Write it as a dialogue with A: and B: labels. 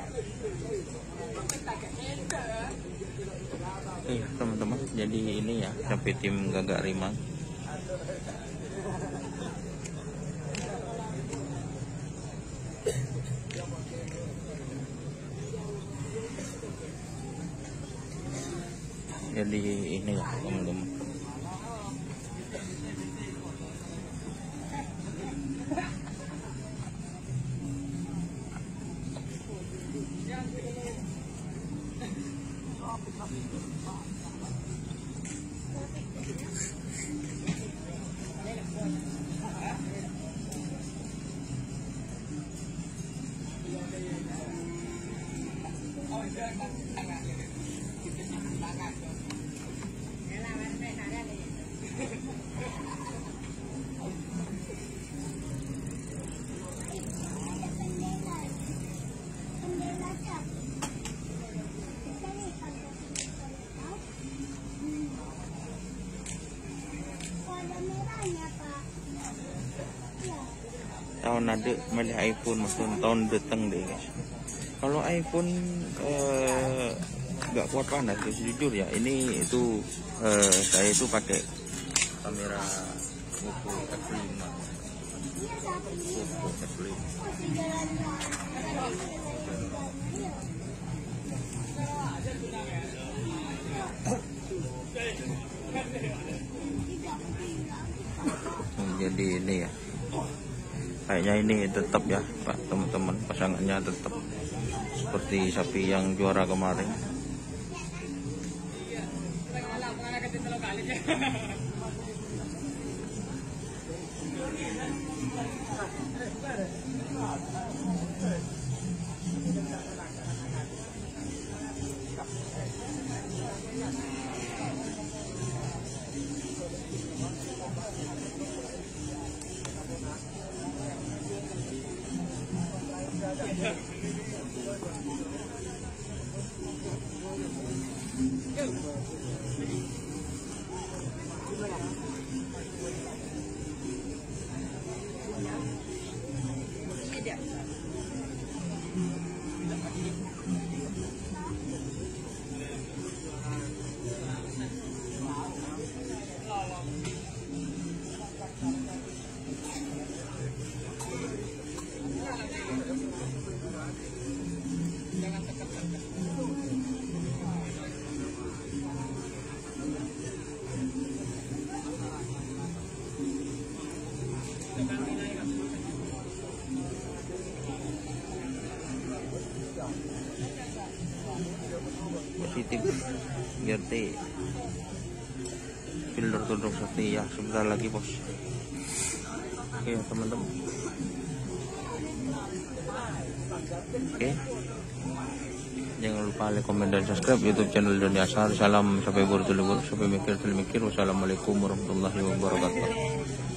A: Iya teman-teman, jadi ini ya sapi tim Gagak Rimang. Jadi ini ya teman-teman. Tahun ada milih iPhone, maksudnya tahun datang deh guys. Kalau iPhone nggak kuat panas guys, jujur ya. Ini itu saya itu pakai kamera GoPro F5. GoPro F5. Jadi ini ya. Kayaknya ini tetap ya Pak teman-teman, pasangannya tetap seperti sapi yang juara kemarin. Positif GT filter tunduk sakti ya, sebentar lagi bos. Oke teman-teman, oke, jangan lupa like, komen, dan subscribe YouTube channel Doni Ashar. Salam sampai bertemu, sampai mikir. Wassalamualaikum warahmatullahi wabarakatuh.